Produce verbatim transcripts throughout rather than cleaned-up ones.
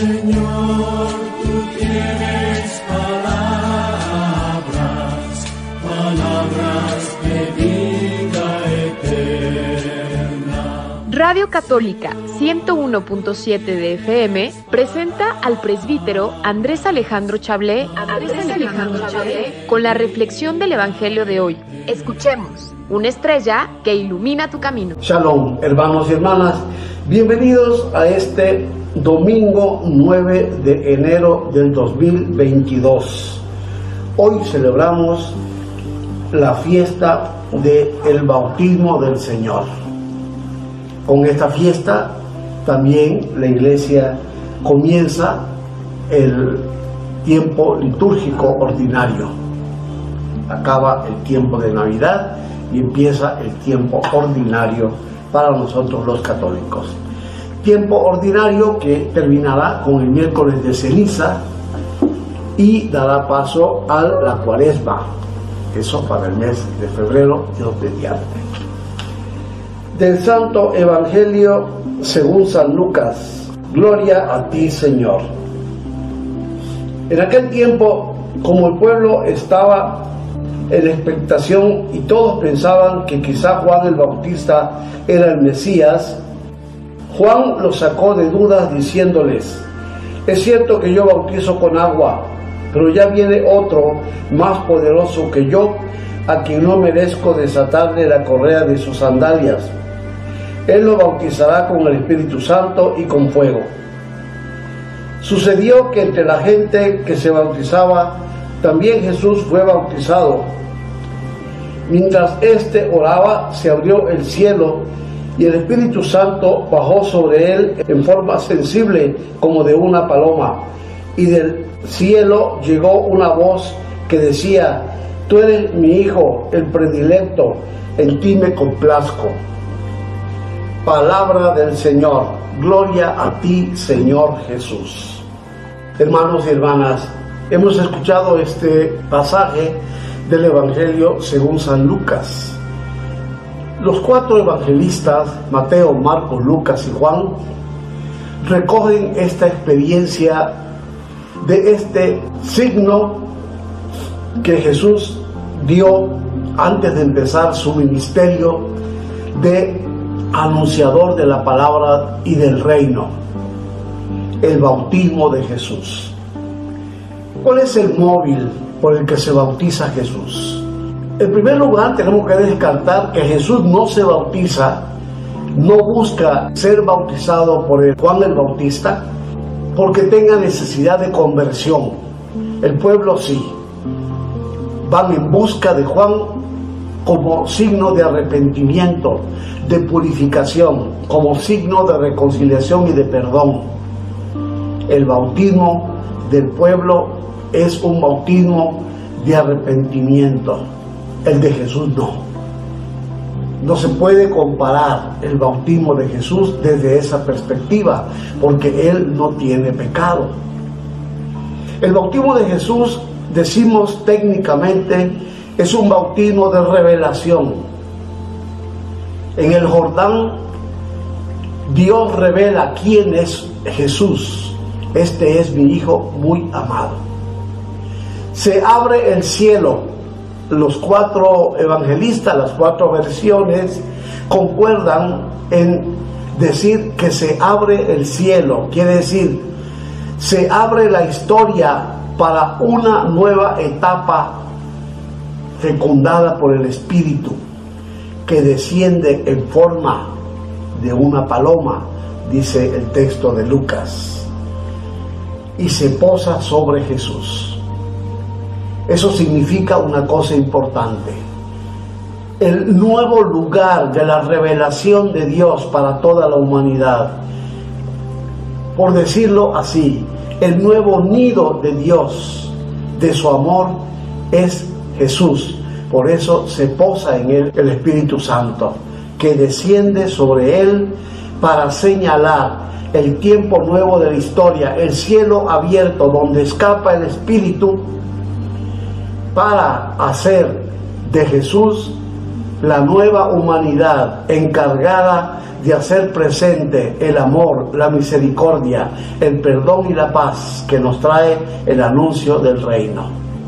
Señor, tú tienes palabras, palabras de vida eterna. Radio Católica ciento uno punto siete de F M presenta al presbítero Andrés Alejandro Chablé, Andrés Alejandro Chablé con la reflexión del Evangelio de hoy. Escuchemos, una estrella que ilumina tu camino. Shalom, hermanos y hermanas, bienvenidos a este domingo nueve de enero del dos mil veintidós. Hoy celebramos la fiesta del bautismo del Señor. Con esta fiesta también la Iglesia comienza el tiempo litúrgico ordinario. Acaba el tiempo de Navidad y empieza el tiempo ordinario para nosotros los católicos. Tiempo ordinario que terminará con el miércoles de ceniza y dará paso a la cuaresma, eso para el mes de febrero, Dios mediante. Del Santo Evangelio según San Lucas. Gloria a ti, Señor. En aquel tiempo, como el pueblo estaba en expectación y todos pensaban que quizá Juan el Bautista era el Mesías, Juan los sacó de dudas diciéndoles: es cierto que yo bautizo con agua, pero ya viene otro más poderoso que yo, a quien no merezco desatarle la correa de sus sandalias. Él lo bautizará con el Espíritu Santo y con fuego. Sucedió que entre la gente que se bautizaba, también Jesús fue bautizado. Mientras éste oraba, se abrió el cielo y el Espíritu Santo bajó sobre él en forma sensible como de una paloma. Y del cielo llegó una voz que decía: tú eres mi Hijo, el predilecto, en ti me complazco. Palabra del Señor. Gloria a ti, Señor Jesús. Hermanos y hermanas, hemos escuchado este pasaje del Evangelio según San Lucas. Los cuatro evangelistas, Mateo, Marcos, Lucas y Juan, recogen esta experiencia de este signo que Jesús dio antes de empezar su ministerio de anunciador de la palabra y del reino, el bautismo de Jesús. ¿Cuál es el móvil por el que se bautiza Jesús? En primer lugar, tenemos que descartar que Jesús no se bautiza, no busca ser bautizado por el Juan el Bautista porque tenga necesidad de conversión. El pueblo sí. Van en busca de Juan como signo de arrepentimiento, de purificación, como signo de reconciliación y de perdón. El bautismo del pueblo es un bautismo de arrepentimiento. El de Jesús no. No se puede comparar el bautismo de Jesús desde esa perspectiva, porque Él no tiene pecado. El bautismo de Jesús, decimos técnicamente, es un bautismo de revelación. En el Jordán, Dios revela quién es Jesús. Este es mi Hijo muy amado. Se abre el cielo. Los cuatro evangelistas, las cuatro versiones, concuerdan en decir que se abre el cielo. Quiere decir, se abre la historia para una nueva etapa fecundada por el Espíritu, que desciende en forma de una paloma, dice el texto de Lucas, y se posa sobre Jesús. Eso significa una cosa importante: el nuevo lugar de la revelación de Dios para toda la humanidad. Por decirlo así, el nuevo nido de Dios, de su amor, es Jesús. Por eso se posa en él el Espíritu Santo, que desciende sobre él para señalar el tiempo nuevo de la historia, el cielo abierto donde escapa el Espíritu, para hacer de Jesús la nueva humanidad encargada de hacer presente el amor, la misericordia, el perdón y la paz que nos trae el anuncio del reino.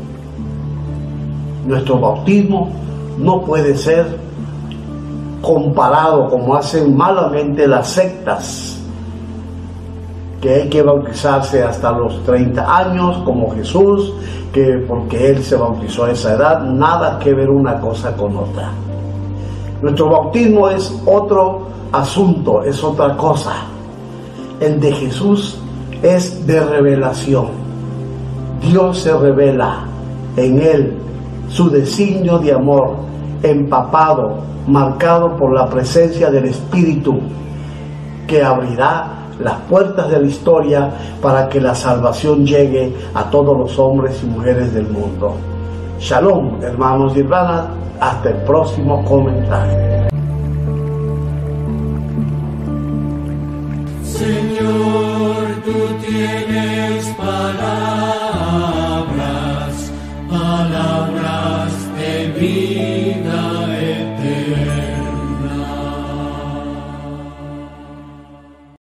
Nuestro bautismo no puede ser comparado como hacen malamente las sectas, que hay que bautizarse hasta los treinta años como Jesús, que porque Él se bautizó a esa edad. Nada que ver una cosa con otra. Nuestro bautismo es otro asunto, es otra cosa. El de Jesús es de revelación. Dios se revela en Él, su designio de amor, empapado, marcado por la presencia del Espíritu, que abrirá las puertas de la historia para que la salvación llegue a todos los hombres y mujeres del mundo. Shalom, hermanos y hermanas, hasta el próximo comentario. Señor, tú tienes palabras